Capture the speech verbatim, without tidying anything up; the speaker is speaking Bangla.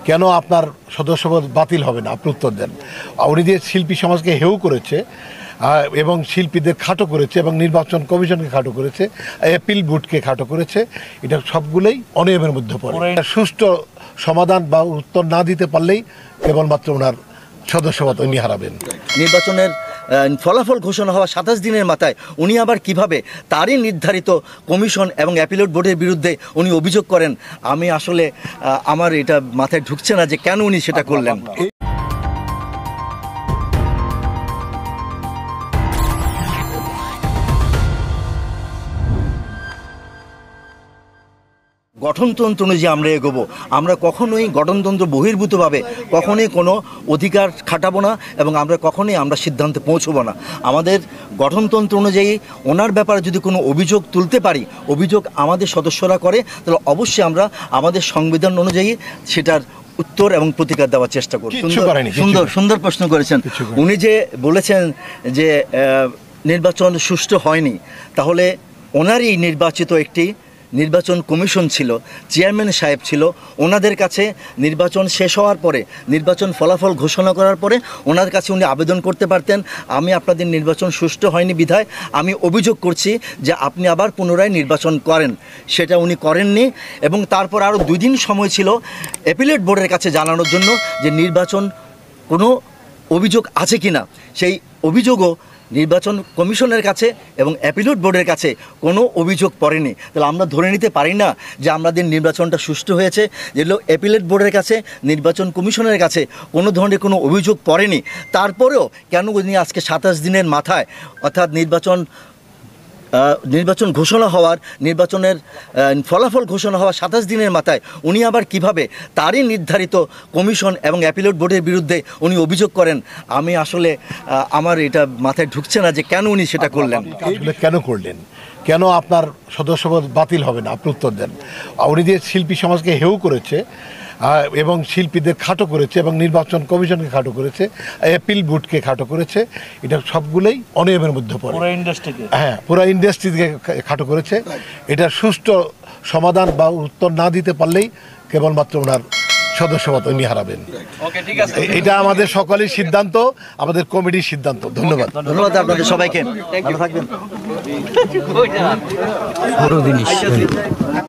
কেন আপনার সদস্যপদ বাতিল হবে না, আপনি উত্তর দেন। উনি যে শিল্পী সমাজকে হেউ করেছে এবং শিল্পীদের খাটো করেছে এবং নির্বাচন কমিশনকে খাটো করেছে, অ্যাপিল বোর্ডকে খাটো করেছে, এটা সবগুলোই অনিয়মের মধ্যে পড়ে। সুষ্ঠু সমাধান বা উত্তর না দিতে পারলেই কেবলমাত্র ওনার সদস্যপদ উনি হারাবেন। নির্বাচনের ফলাফল ঘোষণা হওয়া সাতাশ দিনের মাথায় উনি আবার কিভাবে তারই নির্ধারিত কমিশন এবং অ্যাপিলেট বোর্ডের বিরুদ্ধে উনি অভিযোগ করেন, আমি আসলে আমার এটা মাথায় ঢুকছে না যে কেন উনি সেটা করলেন। গঠনতন্ত্র অনুযায়ী আমরা এগোবো, আমরা কখনোই গঠনতন্ত্র বহির্ভূতভাবে কখনোই কোনো অধিকার খাটাবো না এবং আমরা কখনোই আমরা সিদ্ধান্তে পৌঁছবো না। আমাদের গঠনতন্ত্র অনুযায়ী ওনার ব্যাপারে যদি কোনো অভিযোগ তুলতে পারি, অভিযোগ আমাদের সদস্যরা করে, তাহলে অবশ্যই আমরা আমাদের সংবিধান অনুযায়ী সেটার উত্তর এবং প্রতিকার দেওয়ার চেষ্টা করি। সুন্দর সুন্দর প্রশ্ন করেছেন উনি, যে বলেছেন যে নির্বাচন সুষ্ঠু হয়নি, তাহলে ওনারই নির্বাচিত একটি নির্বাচন কমিশন ছিল, চেয়ারম্যান সাহেব ছিল, ওনাদের কাছে নির্বাচন শেষ হওয়ার পরে, নির্বাচন ফলাফল ঘোষণা করার পরে ওনার কাছে উনি আবেদন করতে পারতেন, আমি আপনাদের নির্বাচন সুষ্ঠু হয়নি বিধায় আমি অভিযোগ করছি যে আপনি আবার পুনরায় নির্বাচন করেন। সেটা উনি করেননি এবং তারপর আরও দুই দিন সময় ছিল অ্যাপিলেট বোর্ডের কাছে জানানোর জন্য যে নির্বাচন কোনো অভিযোগ আছে কি না। সেই অভিযোগও নির্বাচন কমিশনের কাছে এবং অ্যাপিলেট বোর্ডের কাছে কোনো অভিযোগ পড়েনি। তাহলে আমরা ধরে নিতে পারি না যে আমাদের নির্বাচনটা সুষ্ঠু হয়েছে, যেগুলো অ্যাপিলেট বোর্ডের কাছে, নির্বাচন কমিশনের কাছে কোনো ধরনের কোনো অভিযোগ পড়েনি। তারপরেও কেন উনি আজকে সাতাশ দিনের মাথায়, অর্থাৎ নির্বাচন নির্বাচন ঘোষণা হওয়ার নির্বাচনের ফলাফল ঘোষণা হওয়ার সাতাশ দিনের মাথায় উনি আবার কিভাবে তারই নির্ধারিত কমিশন এবং অ্যাপিলেট বোর্ডের বিরুদ্ধে উনি অভিযোগ করেন, আমি আসলে আমার এটা মাথায় ঢুকছে না যে কেন উনি সেটা করলেন। কেন করলেন, কেন আপনার সদস্যপদ বাতিল হবে না, আপনি উত্তর দেন। উনি যে শিল্পী সমাজকে হেউ করেছে এবং শিল্পীদের খাটো করেছে এবং নির্বাচন কমিশনকে খাটো করেছে, অ্যাপিল বোর্ডকে খাটো করেছে, এটা সবগুলোই অনিয়মের মধ্যে পড়ে। হ্যাঁ, পুরো ইন্ডাস্ট্রিকে খাটো করেছে। এটা সুষ্ঠু সমাধান বা উত্তর না দিতে পারলেই কেবলমাত্র ওনার সদস্যপদ উনি হারাবেন। এটা আমাদের সকলের সিদ্ধান্ত, আমাদের কমিটির সিদ্ধান্ত। ধন্যবাদ। ধন্যবাদ আপনাদের সবাইকে, ভালো থাকবেন।